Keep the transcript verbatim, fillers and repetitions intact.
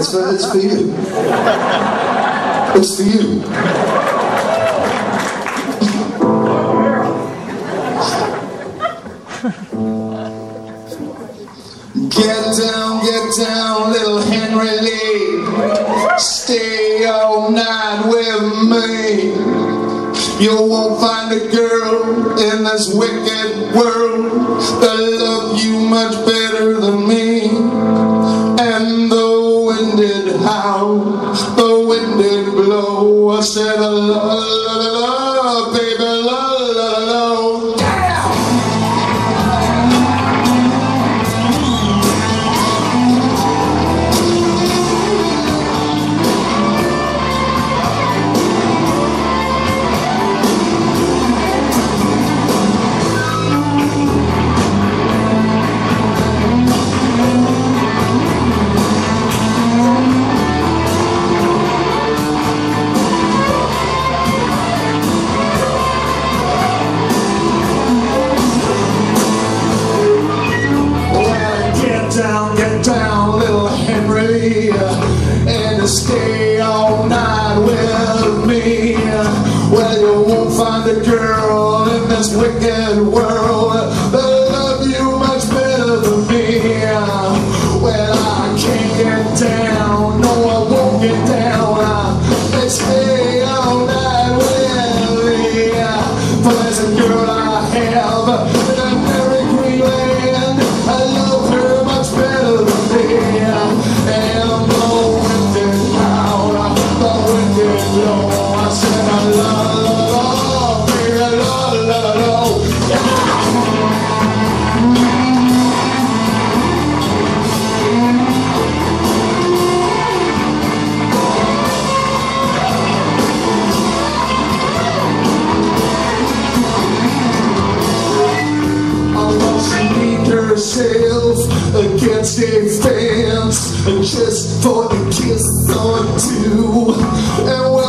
It's for, it's for you. It's for you. Get down, get down, little Henry Lee. Stay all night with me. You won't find a girl in this wicked world that love you much better than me. And the wind did howl, the wind did blow. I said, la la la la la, baby, la la la la. And stay all night with me. Well, you won't find a girl in this wicked world that love you much better than me. Well, I can't get down, no I won't get down. Let's stay all night with me. For there's a girl I have in a very green land. I love her much better than me. And I'm blowing it out, the wind is low. I said la la la, baby, la la la, yeah. Herself against a fence just for a kiss or two. And